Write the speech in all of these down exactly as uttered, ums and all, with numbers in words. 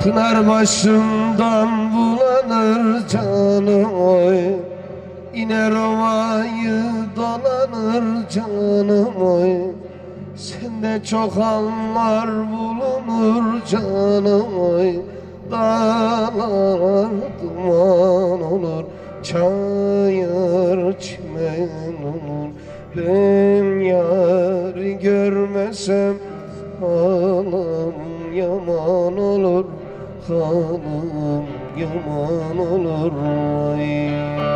Pınar başımdan bulanır canım oy, İner ovayı dolanır canım oy. Sende çok anlar bulunur canım oy. Dağlar duman olur, çayır çimen olur. Ben yâri görmesem halim yaman olur, halim yaman olur. Ay.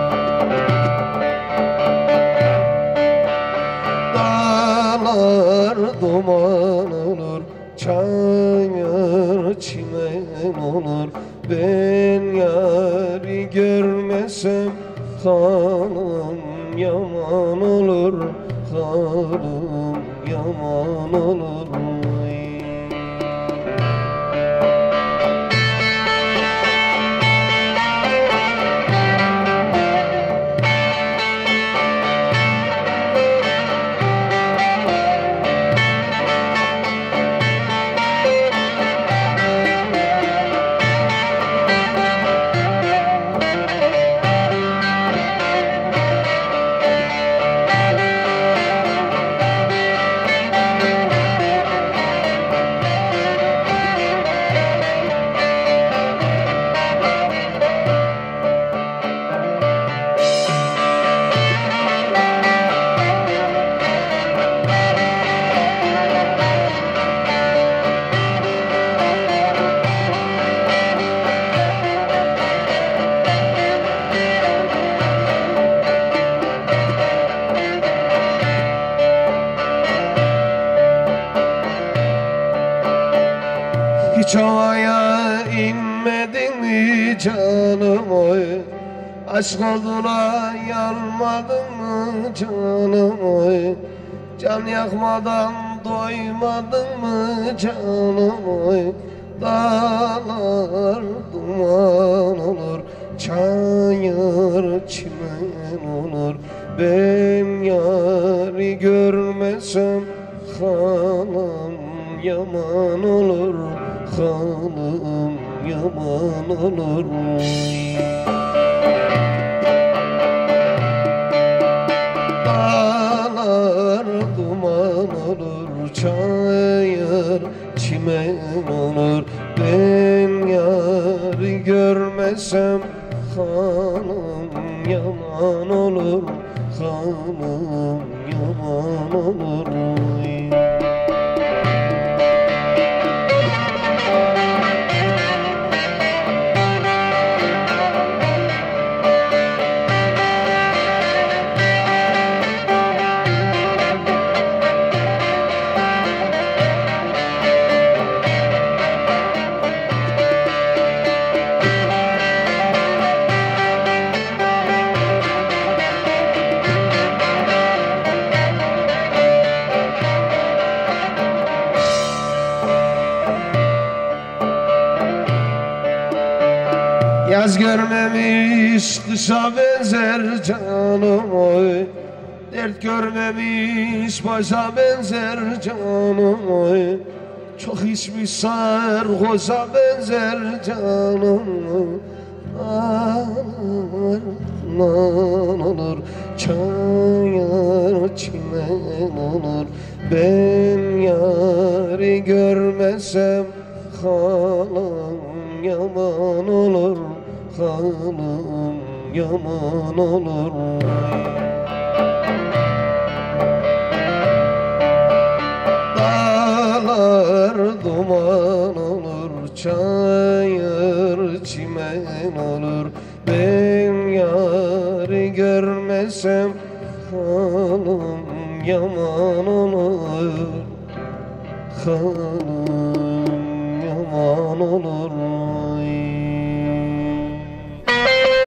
Dağlar duman olur, çayır çimen olur. Ben yâri görmesem halim yaman olur, halim yaman olur. Hiç havaya inmedin mi canım oy? Aşk olduğuna yanmadın mı canım oy? Can yakmadan doymadın mı canım oy? Dağlar duman olur, çayır çimen olur. Ben yâri görmesem halim yaman olur, halim yaman olur. Dağlar duman olur, çayır çimen olur. Ben yâri görmesem halim yaman olur, halim yaman olur. Yaz görmemiş kışa benzer canım oy. Dert görmemiş başa benzer canım oy. Çok içmiş sarhoşa benzer canım oy. Ağlar duman olur, çayır çimen olur. Ben yâri görmesem halim yaman olur, halim yaman olur. Dağlar duman olur, çayır çimen olur. Ben yâri görmesem halim yaman olur, halim yaman olur.